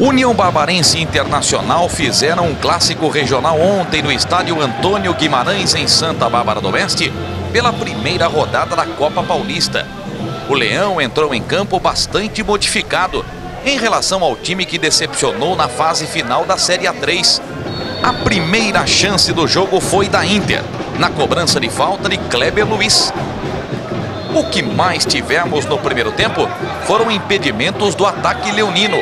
União Barbarense e Internacional fizeram um clássico regional ontem no estádio Antônio Guimarães, em Santa Bárbara do Oeste, pela primeira rodada da Copa Paulista. O Leão entrou em campo bastante modificado em relação ao time que decepcionou na fase final da Série A3. A primeira chance do jogo foi da Inter, na cobrança de falta de Kleber Luiz. O que mais tivemos no primeiro tempo foram impedimentos do ataque leonino.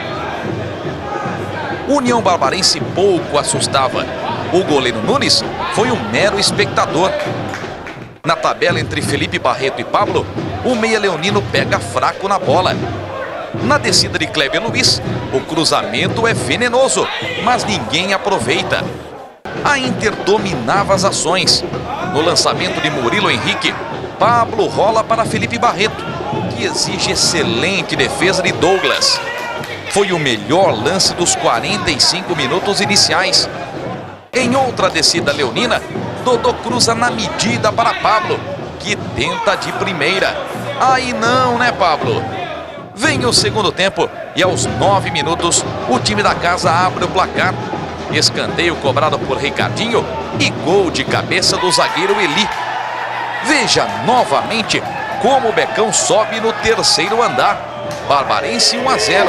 União Barbarense pouco assustava. O goleiro Nunes foi um mero espectador. Na tabela entre Felipe Barreto e Pablo, o meia leonino pega fraco na bola. Na descida de Kleber Luiz, o cruzamento é venenoso, mas ninguém aproveita. A Inter dominava as ações. No lançamento de Murilo Henrique, Pablo rola para Felipe Barreto, que exige excelente defesa de Douglas. Foi o melhor lance dos 45 minutos iniciais. Em outra descida leonina, Dodô cruza na medida para Pablo, que tenta de primeira. Aí não, né, Pablo? Vem o segundo tempo e aos 9 minutos o time da casa abre o placar. Escanteio cobrado por Ricardinho e gol de cabeça do zagueiro Eli. Veja novamente como o Becão sobe no terceiro andar. Barbarense 1-0.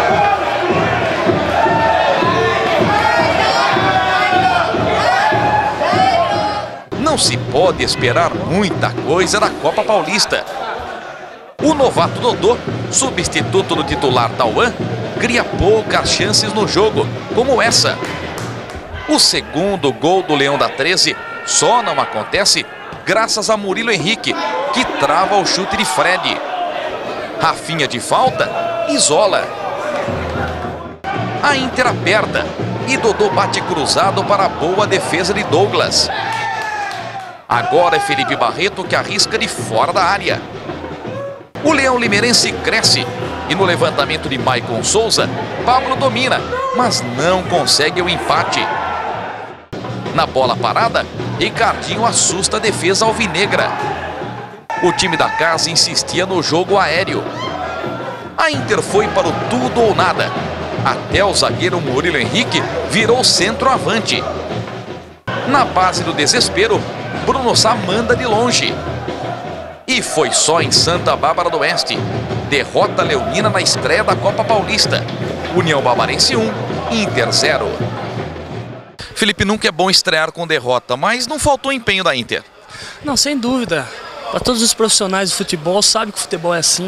Não se pode esperar muita coisa da Copa Paulista. O novato Dodô, substituto do titular Tauan, cria poucas chances no jogo, como essa. O segundo gol do Leão da 13 só não acontece graças a Murilo Henrique, que trava o chute de Fred. Rafinha de falta isola. A Inter aperta e Dodô bate cruzado para a boa defesa de Douglas. Agora é Felipe Barreto que arrisca de fora da área. O Leão Limeirense cresce e no levantamento de Maicon Souza, Pablo domina, mas não consegue o empate. Na bola parada, Ricardinho assusta a defesa alvinegra. O time da casa insistia no jogo aéreo. A Inter foi para o tudo ou nada. Até o zagueiro Murilo Henrique virou centroavante. Na base do desespero, Bruno Sá manda de longe. E foi só em Santa Bárbara do Oeste. Derrota leonina na estreia da Copa Paulista. União Barbarense 1, Inter 0. Felipe, nunca é bom estrear com derrota, mas não faltou empenho da Inter. Não, sem dúvida. Para todos os profissionais do futebol, sabem que o futebol é assim.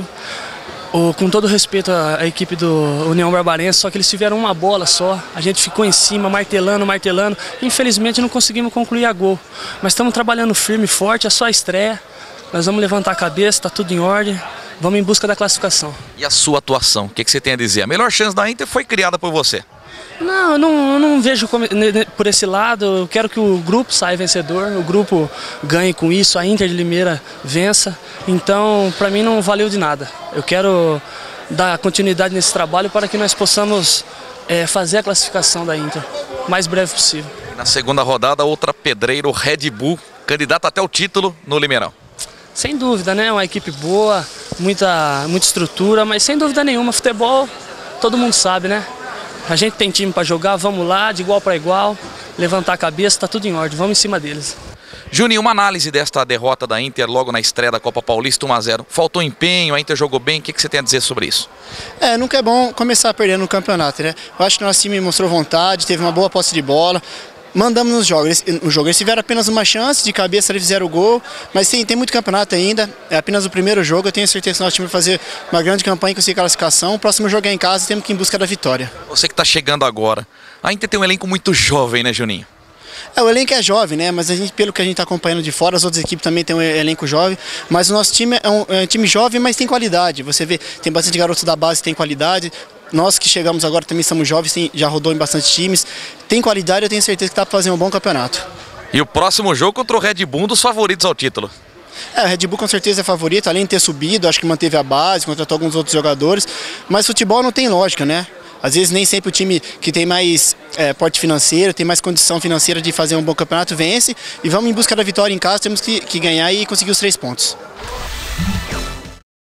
Com todo respeito à equipe do União Barbarense, só que eles tiveram uma bola só. A gente ficou em cima, martelando. Infelizmente não conseguimos concluir a gol. Mas estamos trabalhando firme e forte, é só a estreia. Nós vamos levantar a cabeça, está tudo em ordem. Vamos em busca da classificação. E a sua atuação, o que você tem a dizer? A melhor chance da Inter foi criada por você. Não, eu não vejo por esse lado. Eu quero que o grupo saia vencedor, o grupo ganhe com isso, a Inter de Limeira vença. Então, para mim não valeu de nada. Eu quero dar continuidade nesse trabalho para que nós possamos fazer a classificação da Inter o mais breve possível. Na segunda rodada, outra pedreira, o Red Bull, candidato até o título no Limeirão. Sem dúvida, né? Uma equipe boa, muita estrutura, mas sem dúvida nenhuma, futebol, todo mundo sabe, né? A gente tem time para jogar, vamos lá, de igual para igual, levantar a cabeça, tá tudo em ordem, vamos em cima deles. Juninho, uma análise desta derrota da Inter logo na estreia da Copa Paulista 1-0. Faltou empenho, a Inter jogou bem, o que você tem a dizer sobre isso? Nunca é bom começar perdendo no campeonato, né? Eu acho que nosso time mostrou vontade, teve uma boa posse de bola. Mandamos no jogo. Eles tiveram apenas uma chance, de cabeça eles fizeram o gol, mas sim, tem muito campeonato ainda, é apenas o primeiro jogo, eu tenho certeza que nosso time vai fazer uma grande campanha e conseguir classificação. O próximo jogo é em casa e temos que ir em busca da vitória. Você que está chegando agora, a Inter tem um elenco muito jovem, né, Juninho? O elenco é jovem, né? Mas pelo que a gente está acompanhando de fora, as outras equipes também têm um elenco jovem. Mas o nosso time é um time jovem, mas tem qualidade. Você vê, tem bastante garotos da base que tem qualidade. Nós que chegamos agora também somos jovens, já rodou em bastante times. Tem qualidade, eu tenho certeza que dá para fazer um bom campeonato. E o próximo jogo contra o Red Bull, um dos favoritos ao título. O Red Bull com certeza é favorito, além de ter subido, acho que manteve a base, contratou alguns outros jogadores. Mas futebol não tem lógica, né? Às vezes nem sempre o time que tem mais porte financeiro, tem mais condição financeira de fazer um bom campeonato vence. E vamos em busca da vitória em casa, temos que ganhar e conseguir os 3 pontos.